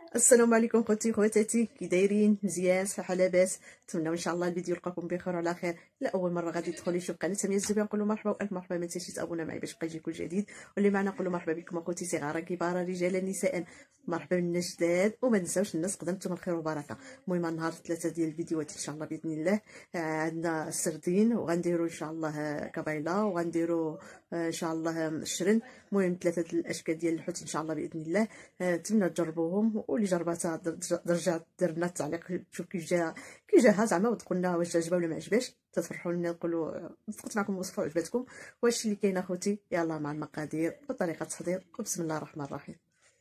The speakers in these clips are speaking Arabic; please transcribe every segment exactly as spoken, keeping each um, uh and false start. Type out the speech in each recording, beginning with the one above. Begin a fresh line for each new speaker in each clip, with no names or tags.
السلام عليكم خوتي خواتاتي، كي دايرين؟ مزيان؟ صحه لاباس؟ نتمنى ان شاء الله الفيديو يلقاكم بخير وعلى خير. لا اول مره غادي تدخلي يشوف قناه سميه الزبيان نقول له مرحبا والف مرحبا، ما تنساش تابونا معي باش يبقى يجيك كل جديد. واللي معنا نقول له مرحبا بكم اخوتي صغار كبار رجالا نساء، مرحبا بالناس جداد. وما نساوش الناس قدمتم الخير والبركه. المهم النهار ثلاثه ديال الفيديوهات ان شاء الله باذن الله. آه، عندنا السردين وغنديروا ان شاء الله كبيله وغنديروا آه، ان شاء الله الشرن. المهم ثلاثه الاشكال ديال الحوت ان شاء الله باذن الله. آه، نتمنى تجربوهم، واللي جربتها درجه دير لنا التعليق شوف كيف جا كي جاها زعما، وتقولنا واش عجبها ولا ما عجباش، تفرحوا لنا نقولوا صدقت معكم وصفه وعجبتكم. وهادشي اللي كاين اخوتي. يلا مع المقادير وطريقه التحضير وبسم الله الرحمن الرحيم.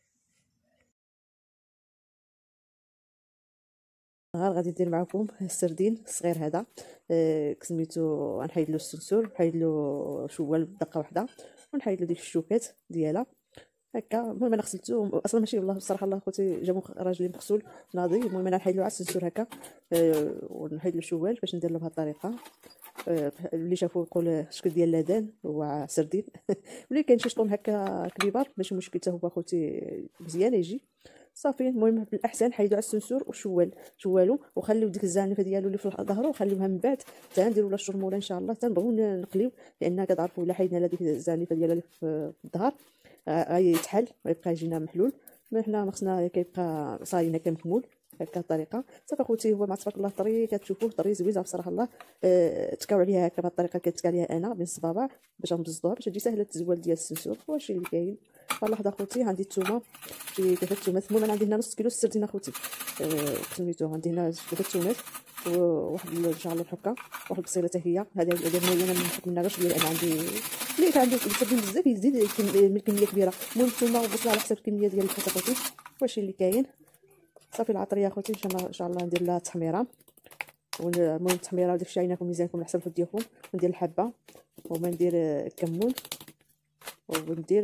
نهار غادي ندير معكم السردين الصغير هذا. آه سميتو غنحيد له السنسور، نحيد له شوال بدقه واحده، ونحيد له ديك الشوكات ديالها هكا. المهم انا غسلته اصلا ماشي والله بصراحه الله خوتي جابو راجلي مغسول ناضي. المهم انا نحيد له على السنسور هكا. أه ونحيد له شوال باش ندير له بهذه الطريقه. أه اللي شافوه يقول شكل ديال لادان هو سردين واللي كاين شي شطون هكا كبيبار ماشي مشكل، حتى هو خوتي مزيان يجي صافي. المهم بالاحسن حيدوا على السنسور وشوال شوالو، وخليو ديك الزعنفه ديالو اللي في ظهره وخليوها من بعد حتى نديروا له الشرموله ان شاء الله. تنبغيو نقليو لان كتعرفوا الا حيدنا ديك الزعنفه ديالها اللي في الظهر غيتحل ويبقى يجينا محلول. ما حنا ما خصنا كيبقى صاينا كمحمول هكا الطريقه. صافي اخوتي هو ما تبارك الله طري، كتشوفوه طري زويزه بصراحه الله. أه تكاو عليها هكا بهذه الطريقه كتكا عليها انا بين الصبابع باش نبزطوها باش تجي سهله التزوال ديال السنسور. واش اللي كاين فلحظه اخوتي. عندي الثومه شي ثلاثه الثومات. المهم انا عندي هنا نص كيلو السردين اخوتي. أه سميتو عندي هنا ثلاثه الثومات وواحد ان شاء الله الحكه، واحد البصيله حتى هي. هذا هذا انا نحط منها غير شويه لان عندي اللي عندي السردين بزاف يزيد من كميه كبيره. المهم الثومه والبصله على حسب الكميه ديال الحوت اخوتي. واش اللي كاين صافي العطريه اخوتي ان شاء الله ان شاء الله ندير لها تحميره. المهم التحميره داكشي عيناكم ميزانكم على حسب الحوت ديالكم. وندير الحبه وما ندير الكمون وندير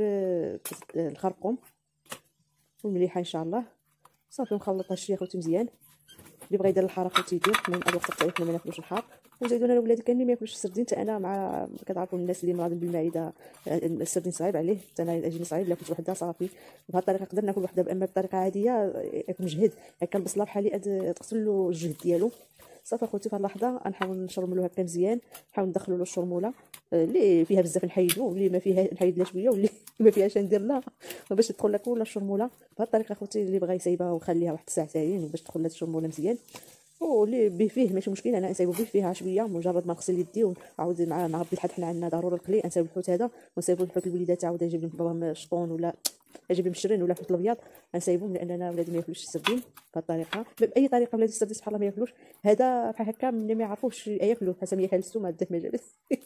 الخرقوم والمليحه ان شاء الله. صافي نخلط هادشي اخوتي مزيان. اللي بغى يدير الحار اخوتي يدير. المهم الوقت تاعنا ما ناكلوش الحار. وزيدوا انا ولادي كاملين ما ياكلوش السردين، حتى انا مع كتعرفوا الناس اللي مرضين بالمعده السردين صعيب عليه، حتى انا يجيني صعيب. لا كنت وحده صافي بهذه الطريقه نقدر ناكل وحده، اما بطريقه عاديه يكون مجهد هكا. البصله بحالي تغسل له الجهد ديالو. صافي اخوتي في اللحظه نحاول نشرملو هكا مزيان، نحاول ندخلوا له الشرموله اللي فيها بزاف نحيدو، واللي ما فيها نحيد لها شويه، واللي ما فيهاش ندير لها باش تدخل لها كل الشرموله بهذه الطريقه اخوتي. اللي بغى يسيبها وخليها واحد ساعتين باش تدخل لها الشرموله مزيان. واللي به فيه ماشي مشكل، انا نسيبو به فيها شويه مجرد ما نغسل يدي ونعاود مع مع ربي الحد. حنا عندنا ضروري القلي نسيب الحوت هذا ونسيبو الحوت الوليدات عاود يجيب لهم باباهم شطون ولا يجيب لهم الشرين ولا الحوت الابيض نسيبهم، لان انا ولادي ما ياكلوش السردين بهذه الطريقه. باي طريقه ولادي السردين سبحان الله ما ياكلوش. هذا بحال هكا ملي ما يعرفوش ياكلوه حسب ما كنسو ما دات ما جالس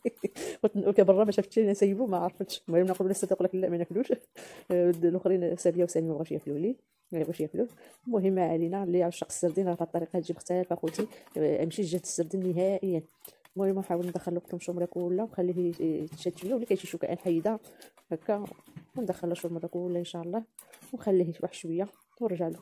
قلت برا ما شفتش نسيبو ما عرفتش. المهم نقول لا الصديق لك لا ما ناكلوش. الاخرين سابيه وسامي ما بغاوش ياكلوا لي ما بغاوش ياكلوه. المهم ما علينا، اللي عشق السردين راه بهذه الطريقه تجي مختلفه اخوتي. امشي جهه السردين نهائيا. المهم نحاول ندخل له الشمره كلها ونخليه يتشد شويه، ولا كاين شي شوكه نحيدها هكا وندخل له الشمره كلها ان شاء الله ونخليه واحد شويه ونرجع له.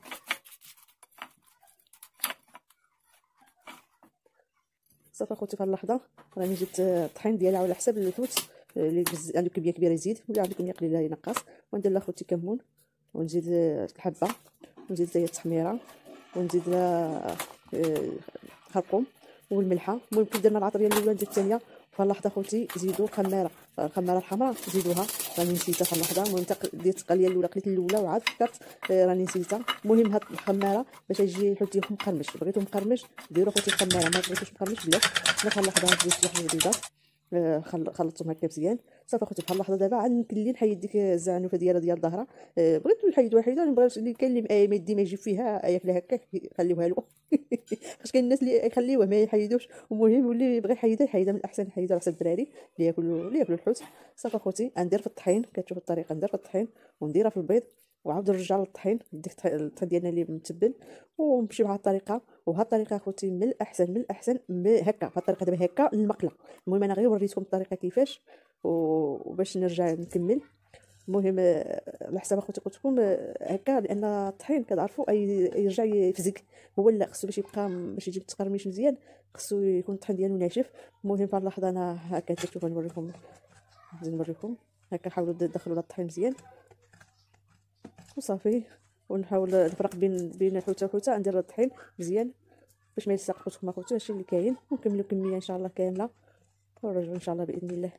صافي اخوتي في اللحظه راني جبت الطحين ديالها على حسب الحوت اللي عنده كميه كبيره يزيد ولا عنده كميه قليله ينقص. وندير لها اخوتي كمون ونزيد الحبه ونزيد حتى هي التحميره ونزيد لها خرقوم والملحه. المهم كي درنا العطريه الاولى ندير الثانيه. في اللحظه اخوتي زيدوا خماره الخماره الحمراء زيدوها راني نسيتها في اللحظه. المهم ديت القليه الاولى قليت الاولى وعاد فكرت راني نسيتها. المهم هاد الخماره باش يجي الحوت ديالكم مقرمش، بغيتو مقرمش ديروا اخوتي الخماره، ما بغيتوش مقرمش بلاش. انا في اللحظه زدت واحد البيضات خلطتهم هكا مزيان. صافي اخوتي بحال اللحظه دابا عاد نكلي نحيد ديك الزعنفه ديالها ديال الظهره. بغيت نحيد واحده اللي بغات اللي كاين اللي ما يدي ما يجيب فيها ياكلها هكا خليوها له فاش كاين الناس اللي يخليوه ما يحيدوش. المهم واللي يبغي يحيدها يحيدها من الاحسن يحيدها على حسب الدراري اللي ياكلوا اللي ياكلوا الحوت. صافي اخوتي ندير في الطحين كتشوف الطريقه ندير في الطحين ونديرها في البيض وعاود نرجع للطحين ديك الطحين ديالنا اللي متبل ونمشي بهذه الطريقه. وبهذه الطريقه اخوتي من الاحسن من الاحسن هكا بهذه الطريقه دابا هكا المقله. المهم انا غير وريتكم الطريقه كيفاش وباش نرجع نكمل. المهم على حساب اخوتي قلت لكم هكا لان الطحين كتعرفوا اي يرجع يفزق هو لا خصو باش يبقى باش يجيب التقرميش مزيان خصو يكون الطحين ديالو ناشف. المهم في اللحظه انا هكا تشوفوا نوريكم نزيد نوريكم هكا حاولوا تدخلوا الطحين مزيان وصافي ونحاول نفرق بين بين حوته وحوته. ندير الطحين مزيان باش ما يلصق خوتكم اخوتو. هادشي اللي كاين. ونكملوا كميه ان شاء الله كامله ونرجعوا ان شاء الله باذن الله.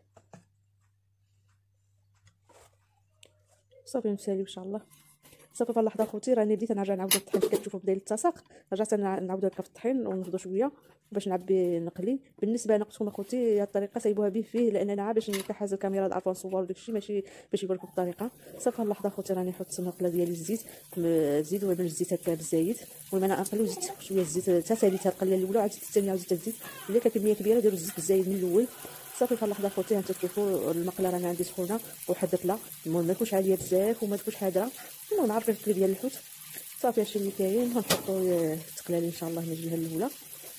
صافي نساليو ان شاء الله. صافي في اللحظه اخوتي راني بديت نرجع نعاود الطحين كتشوفوا بدا يلتصق. رجعت نعاود هكا في الطحين ونفضوا شويه باش نعبي نقلي. بالنسبه انا قلت لكم اخوتي هاد الطريقه سايبوها به فيه لان انا باش نكحز الكاميرا نعرفوا نصور داكشي ماشي باش يبان لكم الطريقه. صافي في اللحظه اخوتي راني نحط المقله ديالي الزيت زيد ولا الزيت هكا بالزايد. المهم انا نقلو زدت شويه الزيت حتى ساليت القله الاولى عاد الثانيه عاود زدت الزيت. الا كان كميه كبيره ديروا الزيت بالزايد من الاول. صافي في اللحظه اخوتي هانتو تشوفوا المقله رانا عندي سخونه وحدت لها. المهم ما تكونش عاليه بزاف وما تكونش حاضره. المهم عرفت الكلي ديال الحوت. صافي هادشي اللي كاين. غنحطو تقلالي ان شاء الله من الجهه الاولى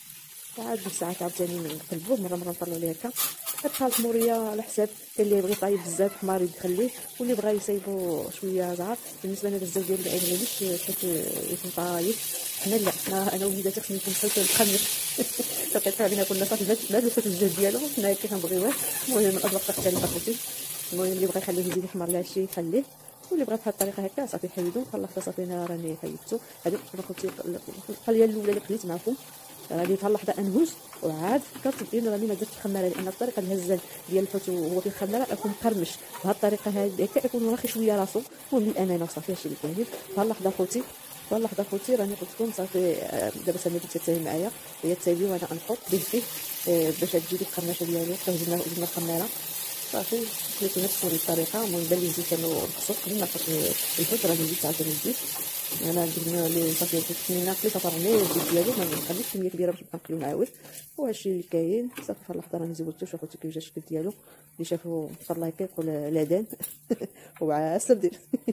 عاد ساعات عاوتاني نقلبوه مره مره نطلعوا ليه هكا. الخلط موريه على حساب. كاين اللي يبغي طايب بزاف حمار يخليه واللي بغى يصايبو شويه زعر. بالنسبه لنا الزاو ديالي ما يغليش حيت يكون طايب. حنا لا حنا انا وليداتي خصني نكون حيت نخمر فكيطلع علينا كلنا صافي ما دوزت الزيت ديالو حنا كي كنبغيوه. المهم الاذواق تختلف اخوتي. المهم اللي بغى يخليه يزيد يحمر لهادشي يخليه واللي بغى بهاد الطريقه هكا صافي حيدو. خلصت صافي انا راني حيدتو. هذه اخوتي القليه الاولى اللي قليت معكم راني في اللحظه انهز وعاد فكرت بان راني ما درتش الخماره لان الطريقه الهزال ديال الحوت وهو في الخماره يكون مقرمش. بهذه الطريقه هذه هكا يكون واخي شويه راسو. المهم الامانه وصافي هادشي اللي كاين. في اللحظه اخوتي في اللحظه اخوتي راني قلت لكم صافي دابا ساليت تتساهل معايا هي تسالي وانا نحط به فيه باش تجي ديك القرمشه ديالو حتى وزدنا وزدنا الخماره. صافي خليتو نفس الطريقه. المهم بان لي الزيت كانوا نقصو قبل ما نحط الحوت راني زدت عاوتاني الزيت. انا درنا لي صافي التسمينه قليت صافي الزيت ديالو ما نخليش كميه كبيره باش نبقى نقليو نعاود. وهادشي اللي كاين. صافي في اللحظه راني زودتو. شوفوا كيف جا الشكل ديالو. اللي شافو ان شاء الله هكا يقول لادان وعسل دير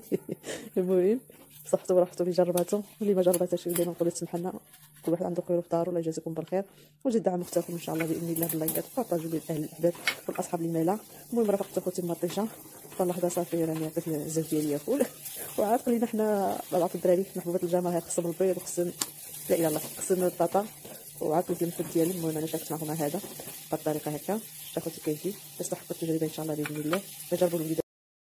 المهم صحتو راحتو اللي جرباتو واللي ما جرباتهاش ديما نقول تسمحنا. كل واحد عنده خير في دارو. الله يجازيكم بالخير وجد دعم اختكم ان شاء الله باذن الله باللايكات وبارطاجوا بين الاهل الاحباب والاصحاب اللي مالا. المهم رافقت اخوتي المطيشه في اللحظه صافي راني عطيت الزوج ديالي ياكل. وعاد قلينا حنا بعض الدراري محبوبات الجماهير خصهم البيض وخصهم لا اله الا الله خصهم البطاطا وعاد قلت لهم الحوت ديالي. المهم انا شاركت معكم هذا بالطريقه هكا اخوتي كيجي تستحقوا التجربه ان شاء الله باذن الله. تجربوا الفيديو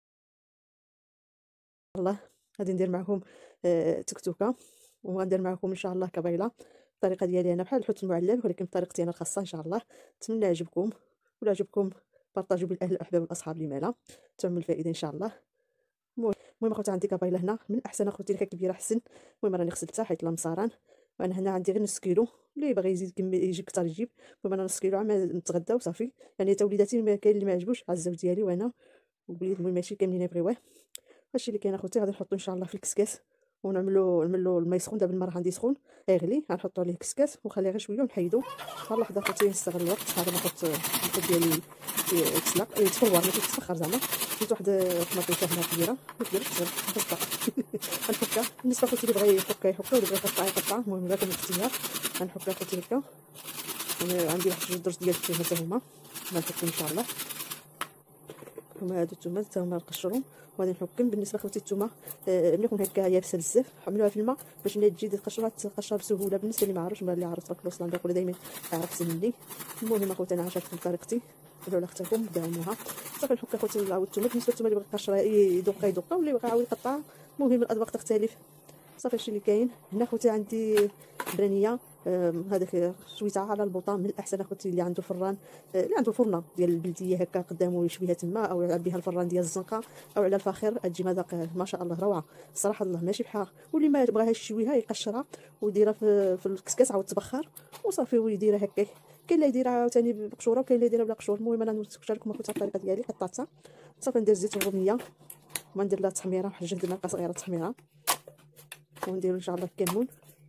الله. غادي ندير معكم آه تكتوكه وغندير معكم ان شاء الله كبيله. الطريقه ديالي انا بحال الحوت المعلب ولكن بطريقتي انا الخاصه ان شاء الله. نتمنى يعجبكم ولا عجبكم بارطاجوا بالاهل الاحباب والاصحاب اللي مالا تعمل الفائده ان شاء الله. المهم اخوتي عندي كبيله هنا من احسن اخوتي اللي كبيره احسن. المهم راني غسلتها حيت لا مصاران. وانا هنا عندي غير نص كيلو اللي باغي يزيد كمي يجي كثر يجيب. المهم انا نص كيلو عام نتغدى وصافي. يعني حتى وليداتي ما كاين اللي ما عجبوش على الزوج ديالي وانا والوليد. المهم ماشي كاملين يبغيوه. هادشي اللي كاين اخوتي. غادي نحطو ان شاء الله في الكسكاس ونعملو نعملو الماء يسخن. دابا الماء راه عندي سخون يغلي غنحطو عليه الكسكاس ونخليه غير شويه ونحيدو. في لحظه اخوتي نستغل الوقت هذا نحط الحوت ديالي يتسلق يتفور ماشي يتفخر زعما. درت واحد الطماطيشه هنا كبيره ما كبيرش صغيره نحطها غنحكها. بالنسبه اخوتي اللي بغى يحكها يحكها واللي بغى يقطع يقطع. المهم لا كنختيار غنحكها اخوتي هكا. انا عندي واحد جوج درج ديال التومه حتى هما غنحكهم ان شاء الله. هما هادو التومه حتى هما نقشرهم وغادي نحكم. بالنسبه خوتي التومه آه ملي يكون هكا يابسه بزاف حملوها في الماء باش ملي تجي تقشرها تقشر بسهوله. بالنسبه اللي ما عرفش اللي عرفت تبارك الله وصلنا نقول دائما عرفت احسن مني. المهم اخوتي انا عشرتكم طريقتي ديروا على اختكم داوموها. صافي نحك اخوتي العود التومه. بالنسبه للتومه اللي بغى يقشرها يدق يدق واللي بغى يعاود يقطع. المهم الاذواق تختلف. صافي هادشي اللي كاين. هنا اخوتي عندي برانيه هذاك شويته على البوطه. من الاحسن اخوتي اللي عنده فران اللي عنده فرنه ديال البلديه هكا قدامه يشويها تما او يلعب بها الفران ديال الزنقه او على الفاخر تجي مذاق ما شاء الله روعه الصراحه الله ماشي بحال. واللي ما بغاهاش يشويها يقشرها ويديرها في, في الكسكاس عاود تبخر وصافي ويديرها هكاك. كاين اللي يديرها عاوتاني بقشوره وكاين اللي يديرها بلا قشور. المهم انا نشارككم اخوتي الطريقه ديالي قطعتها. صافي ندير زيت الروميه وندير لها تحميره واحد جوج د المعالق صغيره تحميره ونديرو ان شاء الله الكمون.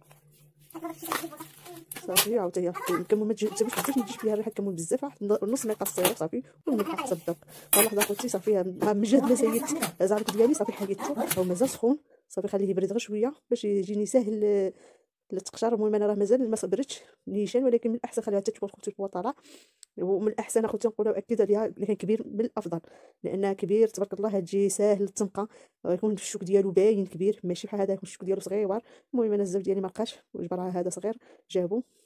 صافي عاوتاني الكمون ما تزيدوش بزاف ما تجيش فيها الريحه الكمون بزاف واحد نص معلقه صغيره صافي والملح حتى الذوق. لحظه اخوتي صافي من جهه ما سيت زعرك ديالي صافي حيدته او مازال سخون. صافي خليه يبرد غير شويه باش يجيني ساهل للتقشير. المهم انا راه مازال ما بردش نيشان ولكن من الاحسن خليها حتى تكون اختي البوطاله. ومن الاحسن اخوتي نقولوا اكيد عليها اللي كان كبير من الافضل لانها كبير تبارك الله تجي ساهل التنقه ويكون الشوك ديالو باين كبير ماشي بحال هذاك الشوك ديالو صغير. المهم انا الزوج ديالي ما لقاش وجبرها هذا صغير جابو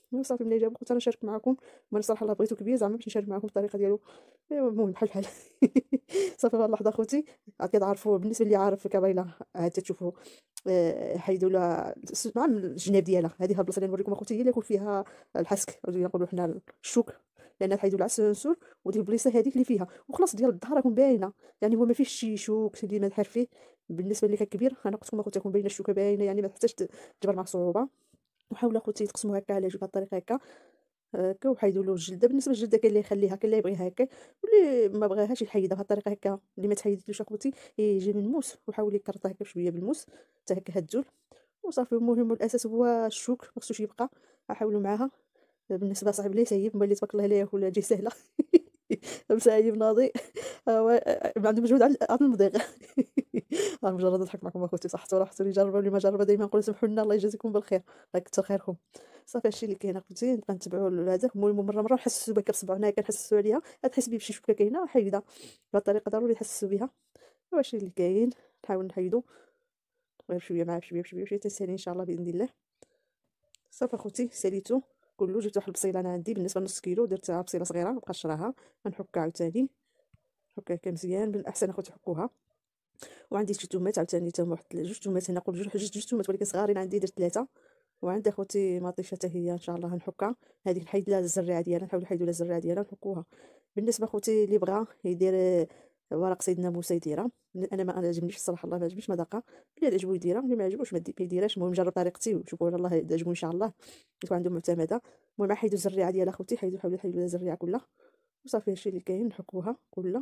صافي ملي جابو قلت انا نشارك معكم. وانا صراحه الله بغيتو كبير زعما باش نشارك معكم الطريقه ديالو. ايوا المهم بحال بحال صافي واحد اللحظه اخوتي عاد كتعرفوا بالنسبه اللي عارف كابيله عاد تشوفوا. آه، حيدوا لها مع الجناب ديالها. هذه البلاصه اللي نوريكم اخوتي هي اللي يكون فيها الحسك او نقولوا حنا الشوك، لان حيدوا لها السنسور وديك البليصه هذيك اللي فيها وخلاص ديال الظهر راكم باينه. يعني هو ما فيش شي شوك اللي ما فيه. بالنسبه اللي كان كبير انا قلت لكم اخوتي تكون باينه الشوكه باينه، يعني ما تحتاجش تجبر مع صعوبه. وحاولوا اخوتي تقسموا هكا على جوج بهذه الطريقه هكا هكا وحيدوا له الجلده. بالنسبه للجلده كاين اللي يخليها كاين اللي يبغيها هكا واللي ما بغاهاش يحيدها بهذه الطريقه هكا. اللي ما تحيدلوش اخوتي يجي من الموس وحاول يكرطها هكا بشويه بالموس حتى هكا هتزول وصافي. المهم والاساس هو الشوك ما خصوش يبقى. حاولوا معاها. بالنسبه صاحب لي سايب ملي تبارك الله عليه ولا جي سهله مسايب ناضي هو ما عنده مجهود على المضيق انا مجرد نضحك معكم اخوتي صح صراحه اللي جربوا واللي ما جربوا دائما نقول سمحوا لنا الله يجازيكم بالخير الله يكثر خيركم. صافي هادشي اللي كاين اخوتي نبقى نتبعوا هذاك. المهم مره مره نحسسوا بك بصبعنا كنحسسوا عليها تحس بيه بشي شوكه كاينه حيدها بهذه الطريقه ضروري نحسسوا بها. هادشي اللي كاين نحاول نحيدو غير شويه مع شويه بشويه بشويه تسالي ان شاء الله باذن الله. صافي اخوتي ساليتو كله. جبت واحد البصيله انا عندي بالنسبه نص كيلو درتها بصيله صغيره مبقاش نشراها غنحكها عاوتاني حكها هكا مزيان. بالاحسن اخوتي حكوها. وعندي شي تومات عاوتاني حتى واحد جوج تومات هنا نقول جوج جوج جوج تومات ولكن صغارين عندي درت ثلاثه. وعندي اخوتي مطيشه حتى هي ان شاء الله غنحكها. هذيك نحيد لها الزريعه ديالها نحاول نحيدوا لها الزريعه ديالها ونحكوها. بالنسبه اخوتي اللي بغى يدير آه، ورق سيدنا موسى يديرها. انا ما انا عجبنيش الصراحه الله ما عجبنيش مذاقها. اللي عجبو يديرها اللي ما عجبوش ما يديرهاش. المهم جرب طريقتي وشوفوا على الله عجبو ان شاء الله يكون عنده معتمده. المهم حيدوا الزريعه ديالها اخوتي حيدوا حاولوا حيدوا الزريعه كلها وصافي هادشي اللي كاين نحكوها كلها.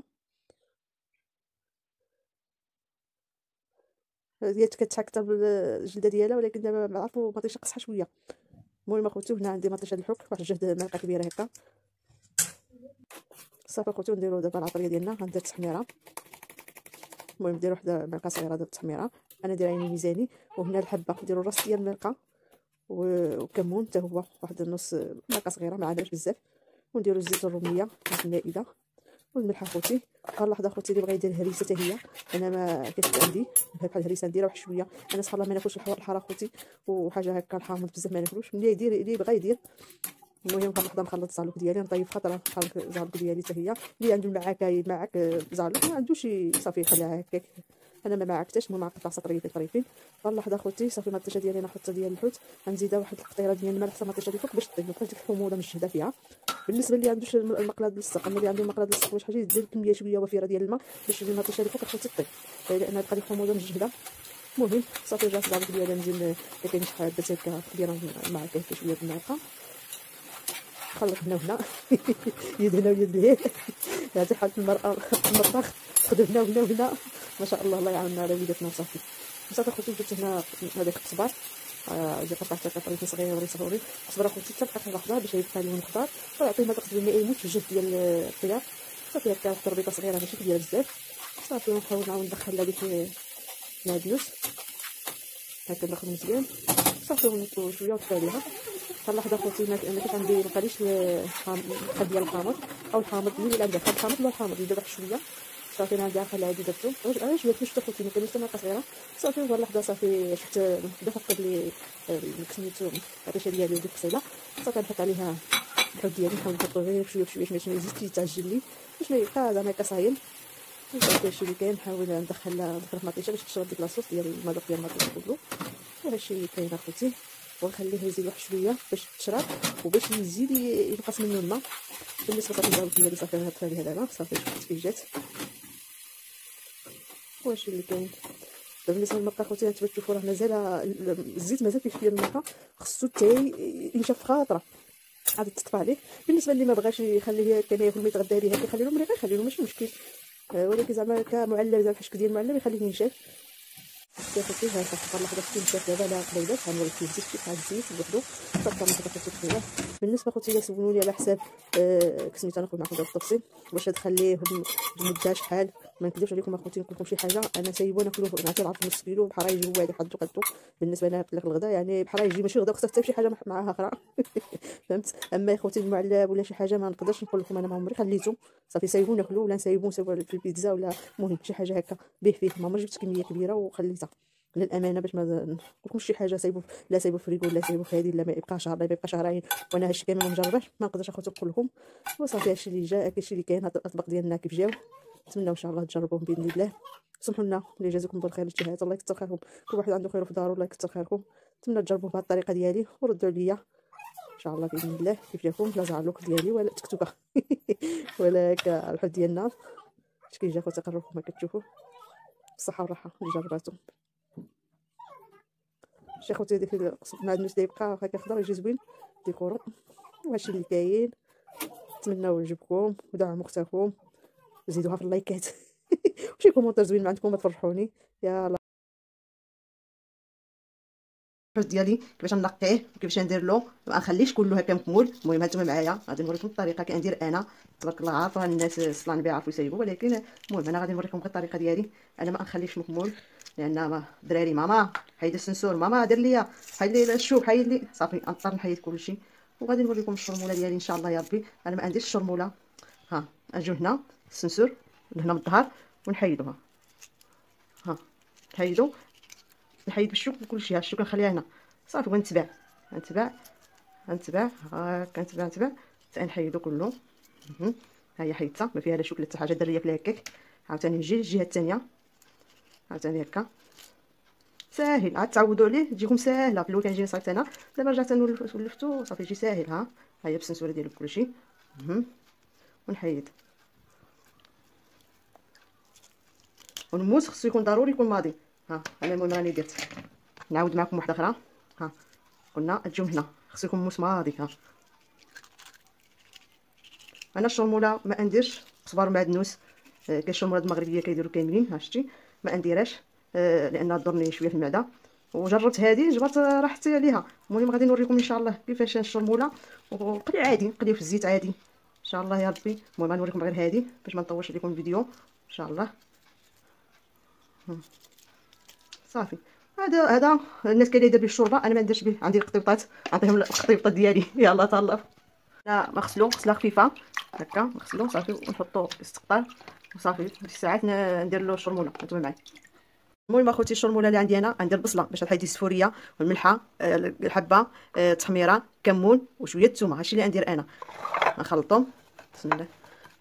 هي كتحك حتى بالجلده ديالها ولكن دابا عرفوا مطيشه قصحه شويه. المهم اخوتي هنا عندي مطيشه الحك واحد جهد معلقه كبيره هكا. صافي اخوتي نديرو دابا العطريه ديالنا غندير التحميره. المهم نديرو واحد معلقه صغيره ديال التحميره انا دايره عيني ميزاني. وهنا الحبه نديرو راس ديال الملقه وكمون حتى هو واحد النص معلقه صغيره ما عادش بزاف. ونديرو الزيت الروميه النائله والملح اخوتي. بحال لحظه اخوتي اللي بغى يدير هريسه حتى هي انا ما كاينش عندي بحال الهريسه نديرها واحد شويه. انا سبحان الله ما ناكلش الحار اخوتي وحاجه هكا الحامض بزاف ما ناكلوش. ملي يدير اللي بغى يدير. المهم بحال لحظه نخلط الزعلوك ديالي نطيب خطره نخلط الزعلوك ديالي حتى هي. اللي عنده المعاكه معاك زعلوك ما عندوش صافي يخليها هكاك. انا ما معاكتش المهم قطع سطريتين طريفين. بحال لحظه اخوتي صافي المطيشه ديالي نحط ديال الحوت غنزيدها واحد القطيره ديال الملح حتى المطيشه اللي فوق باش طيب بقات ديك الحموضه مشهده فيها. بالنسبه اللي عندوش المقلاد للصق اللي عنده المقلاد للصق واش حاجه يدير كميه شويه وفيره ديال الماء باش المطيشه اللي فوق اخوتي طيب لان تبقى ديك الحموضه مجهده. المهم صافي رجعت الزعلوك ديالي نزيد ما كاينش حاجه درت هكا كبيره مع هكا شويه بالمعلقه خلط هنا وهنا يد هنا ويد لهيه. هذه حاله المراه في المطبخ تخدم هنا وهنا وهنا ما شاء الله الله يعاوننا على وليداتنا. وصافي صافي اخوتي درت هنا هذاك القزبر جا قطعت قطعتين صغيورين صغيورين القزبر اخوتي حتى بقات لحظه باش يبقى لون خضار ويعطيه هذاك القزبر ما يموتش الجهد ديال الخيار. صافي هكا واحد الربيطه صغيره ماشي كبيره بزاف. صافي نحاول نعاود ندخل هذيك المعدنوس هكا ندخل مزيان. صافي ونطلو شويه ونطفي عليها. بحال لحظه اخوتي ما كاينش عندي ما بقاليش الخل ديال الحامض او الحامض اللي عندك الحامض ولا الحامض ندير واحد شويه. صافي انا عندي عقل عادي درتو غير شويه باش اخوتي ما كاينش حتى معلقه صغيره. صافي هو لحظه صافي شفت بدا فقد لي سميتو الريشه ديالي وديك البصيله. صافي نحط عليها الحوت ديالي نحاول نحطو غير بشويه بشويه باش ما يزيدش يتعجل لي باش ما يبقى زعما هكا صايم. صافي هادشي اللي كاين نحاول ندخل ندخل في المطيشه باش تشرب ديك لاصوص ديال المذاق ديال المطيشه كله. وهادشي اللي كاين اخوتي ونخليه يزيد واحد شويه باش تشرب وباش يزيد ينقص منه الماء. بالنسبه صافي الزعوك ديالي صافي غنطفي عليها دابا صافي شفت كي جات. واش اللي كاين بالنسبه للمرقه اخوتي انتما تشوفوا راه مازال الزيت مازال فيه شويه المرقه خصو حتى ينشف خاطره عاد تطفى عليه. بالنسبه اللي ما بغاش يخليه كما ياكل ما يتغدى به هكا يخلي له مريقه يخلي له ماشي مشكل. ولكن زعما كمعلب زعما الحشك ديال المعلب يخليه ينشف. اخوتي ها صافي لحظه باش تنشف دابا لا قليلات غنوريك فيه الزيت كيف غادي الزيت بوحدو صافي لحظه اخوتي تخويا. بالنسبه اخوتي الا سولوني على حساب آه كسميتو ناخذ معكم دابا التفصيل واش تخليه المده شحال. ما نكذبش عليكم اخوتي نقول لكم شي حاجه انا سايبو ناكلوه نعطيه العرض نص كيلو بحال يجي هو هذا قدو قدو. بالنسبه لنا لك الغداء يعني بحال يجي ماشي غدا خصها حتى شي حاجه معاها اخرى فهمت. اما اخوتي المعلب ولا شي حاجه ما نقدرش نقول لكم انا ما عمري خليته صافي سايبو ناكلو ولا نسايبو نسوي في البيتزا ولا المهم شي حاجه هكا به فيه ما عمري جبت كميه كبيره وخليتها. للامانه باش ما نقولكمش شي حاجه سايبو لا سايبو فريكو لا سايبو في هذه لا ما يبقى شهر لا يبقى شهرين، وانا هادشي كامل ما مجرباش ما نقدرش اخوتي نقول لكم. وصافي هادشي اللي جا هادشي اللي كاين. هاد الاطباق ديالنا كيف جاو نتمنوا ان شاء الله تجربوهم باذن الله. سمحوا لنا اللي جازكم بالخير الاجتهاد، الله يكثر خيركم، كل واحد عنده خير في دارو، الله يكثر خيركم. نتمنى تجربوا بهذه الطريقه ديالي وردوا عليا ان شاء الله باذن الله كيف جاكم. لا زعلوك ديالي ولا تكتوكه ولا الحوت ديال النار اش كيجي اخوتي قربوا ما كتشوفوا بالصحه والراحه اللي جرباتو. شي خوتي ديك المعدنوس اللي يبقى هكا خضر يجي زوين ديكورو. وهادشي اللي كاين، نتمنىو يعجبكم ودعموا اختكم وزيدوها في اللايكات وشي كومونتير زوين من عندكم تفرحوني. يلا الحوت ديالي كيفاش نقيه وكيفاش ندير له، ما نخليش كله هكا مكمول. المهم هانتوما معايا غادي نوريكم الطريقه كندير انا. تبارك الله عارفه الناس الصلان بيعرفوا يسيبوا، ولكن المهم انا غادي نوريكم غير الطريقه ديالي. انا ما نخليش مكمول لان الدراري ماما حيد السنسور، ماما دير ليا حيد لي الشوك حيد لي، صافي نضطر نحيد كلشي. وغادي نوريكم الشرموله ديالي ان شاء الله يا ربي. انا ما عنديش الشرموله، ها اجيو هنا السنسور هنا من الظهر ونحيدوها، ها نحيدو نحيد بالشوك وكلشي. ها الشوك نخليها هنا صافي ونتبع نتبع نتبع هاكا نتبع نتبع حتى نحيدو كله. ها هي حيدتها ما فيها لا شوك لا حتى حاجه دريه في هكاك. عاوتاني نجي الجهه الثانيه عاوتاني هكا ساهل، عاد تعودوا عليه تجيكم ساهله. في الاول كنجيني صعيبت انا، دابا رجعت ولفتو صافي يجي ساهل. ها هي بالسنسوره ديالو كلشي ونحيد ونموس. خصو يكون ضروري يكون ماضي. ها انا المهم راني درت. نعاود معكم واحده اخرى. ها قلنا تجيو هنا خصو يكون موس ماضي. ها انا الشرموله ما نديرش صبار معدنوس. آه كاين الشرموله المغربيه كيديروا كاملين. ها شتي ما نديرهاش آه لانها تضرني شويه في المعده. وجربت هذه جبرت راحتي عليها. المهم غادي نوريكم ان شاء الله كيفاش الشرموله وقلي عادي نقليو في الزيت عادي ان شاء الله يا ربي. المهم غنوريكم غير هذه باش ما نطولش عليكم الفيديو ان شاء الله. صافي هذا هذا الناس كاين اللي يدير به الشوربه، انا ما نديرش به. عندي القطيبطات نعطيهم القطيبطه ديالي يلا تهلاو. لا نغسلو غسله خفيفه هكا نغسلو صافي ونحطو استقطار وصافي. شي ساعات ندير له الشرموله انتما معايا. المهم اخوتي الشرموله اللي عندي انا ندير البصله باش نحيد السفوريه والملحه الحبه التحميره كمون وشويه الثومه. هادشي اللي ندير انا. نخلطهم بسم الله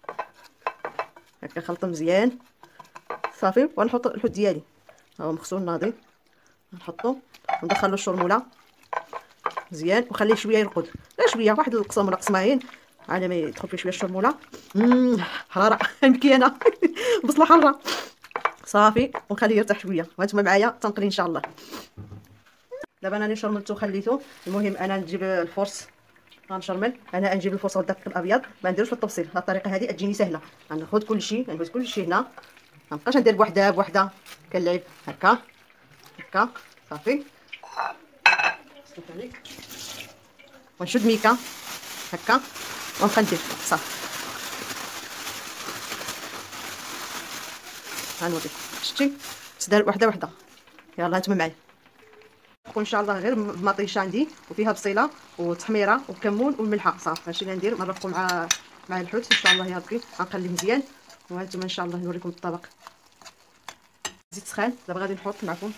هكا نخلطهم مزيان صافي. ونحط الحوت ديالي ها هو مغسول ناضي نحطو وندخلو الشرموله مزيان ونخليه شويه يرقد. لا شويه واحد القسم ولا قسمين على ما يدخل فيه شويه الشرموله. امم حراره نبكي انا البصله حاره صافي ونخليه يرتاح شويه. وانتم معايا تنقلي ان شاء الله. دابا انا شرملته وخليته. المهم انا نجيب الفرص غنشرمل. انا نجيب الفرصه والدقيق الابيض ما نديروش في التبصيل. هاد الطريقه هذه تجيني سهله. غناخذ كلشي نهز كلشي هنا ما نبقاش ندير بوحده بوحده كنلعب هكا هكا صافي. ونشد ميكا هكا ونبقى ندير صافي. هنوريك شتي تدار وحده وحده. يلا نتوما معايا. ان شاء الله غير بمطيشه عندي وفيها بصيله وتحميره وكمون والملحه صافي. هادشي اللي ندير نرفقو مع مع الحوت ان شاء الله يا ربي. غنقليه مزيان وهانتوما ان شاء الله نوريكم الطبق. زيت سخان دابا غادي نحط معكم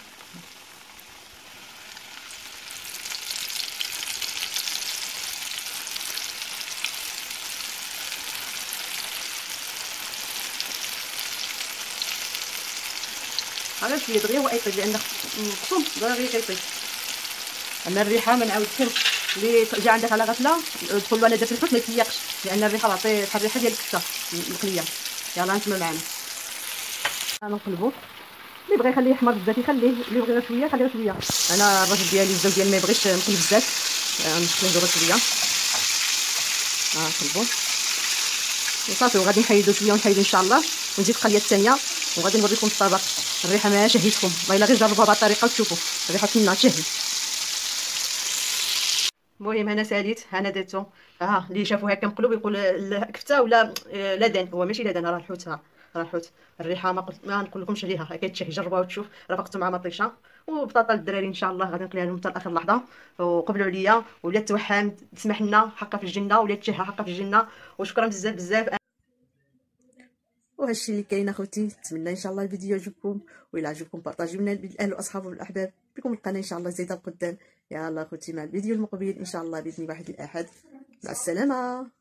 على شويه دغيا ويطيب لان مقسوم دغيا كيطيب. اما الريحه ما نعاودكمش اللي جا عندك على غفله دخل له انا درت الحوت ما يتيقش لان الريحه تعطي بحال الريحه ديال الكفته المقليه. يلا نتوما معنا غنقلبو. اللي بغى يخليه يحمر بزاف يخليه، اللي بغى غير شويه خليه غير شويه. انا الراجل ديالي الزوج ديالي ما يبغيش نقلب بزاف نخليه غير شويه. ها نقلبو وصافي وغادي نحيدو شويه ونحيدو ان شاء الله ونزيد القليه الثانيه وغادي نوريكم الطبق. الريحه ما شهيتكم والله غير جربوها بهذه الطريقه وتشوفوا الريحه كنا تشهي. المهم انا ساليت انا درتو. ها اللي شافوها هكا مقلوب يقول الكفته ولا لدن. هو ماشي لدن راه الحوت. ها راه الحوت. الريحه ما قلت ما نقول لكمش عليها كتشهي. جربوها وتشوف. رافقته مع مطيشه وبطاطا للدراري ان شاء الله غادي نقليها لهم حتى لاخر لحظه. وقبلوا عليا ولات توحم تسمح لنا حقا في الجنه ولات تشهى حقا في الجنه. وشكرا بزاف بزاف. وهادشي اللي كاين اخوتي. نتمنى ان شاء الله الفيديو يعجبكم، والا عجبكم بارطاجيو لنا بالاهل واصحاب والاحباب. بكم القناه ان شاء الله زايده القدام. يلا اخوتي مع الفيديو المقبل ان شاء الله باذن واحد الاحد. مع السلامه.